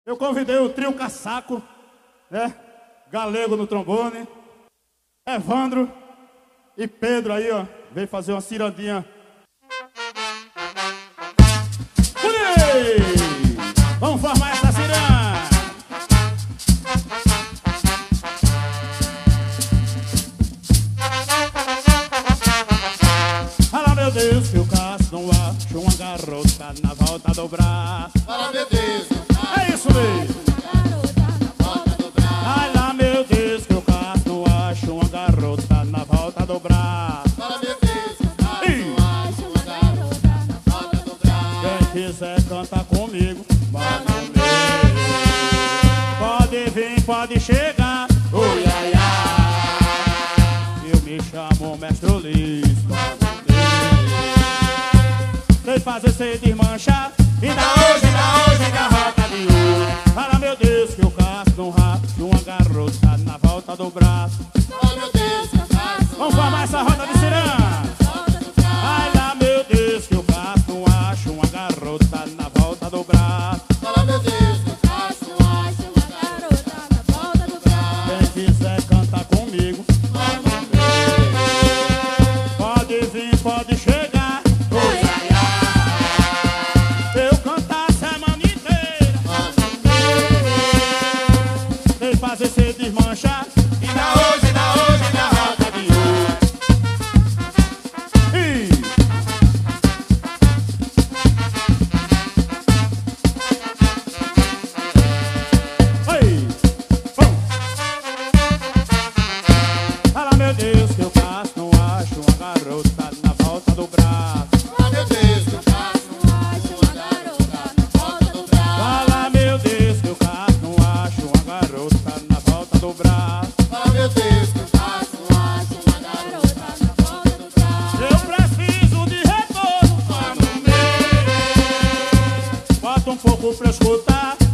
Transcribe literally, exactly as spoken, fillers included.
Eu convidei o trio Caçaco, né? Galego no trombone, Evandro e Pedro aí, ó, veio fazer uma cirandinha. Ui! Vamos formar essa ciranda! Fala, meu Deus, que o caso não acha uma garota na volta do braço. Fala, meu Deus, é isso mesmo. Ai lá, meu Deus, que o caso não acha uma garota na volta do braço. fala, meu Deus, que o caso não acha uma garota na volta do braço. Quem quiser cantar comigo, vai no meio. Pode vir, pode chegar. Oi, ai, ai. Eu me chamo Mestre Ulisses. Sei fazer, sei desmanchar. E da hoje, da hoje, da rota de hoje. Fala, meu Deus, que o caso não racha uma garota na volta do braço. Fala, meu Deus, que o caso Vamos formar essa roda de ciranda. Ai lá, meu Deus, que o caso não acha uma garota na volta do braço. Fala, meu Deus, que o caso não acha uma garota na volta do braço. Quem quiser cantar comigo, Fala, meu Deus, pode vir, pode chegar. oi, ai, ai. Eu cantar a semana inteira. Fala, meu Deus, Sei fazer, sei desmanchar. e da hoje, da hoje, da rota de hoje. E Oi! Vamos! Fala, meu Deus, que eu faço, não acho uma garota na volta do braço. Fala, meu Deus, que o caso não acha uma garota na volta do braço. Fala, meu Deus, que eu caso, não acho uma garota na volta do braço. Fala, meu Deus, que o caso não acha uma garota na volta do braço. Eu preciso de retorno, Fala, no meio, bota um pouco pra eu escutar.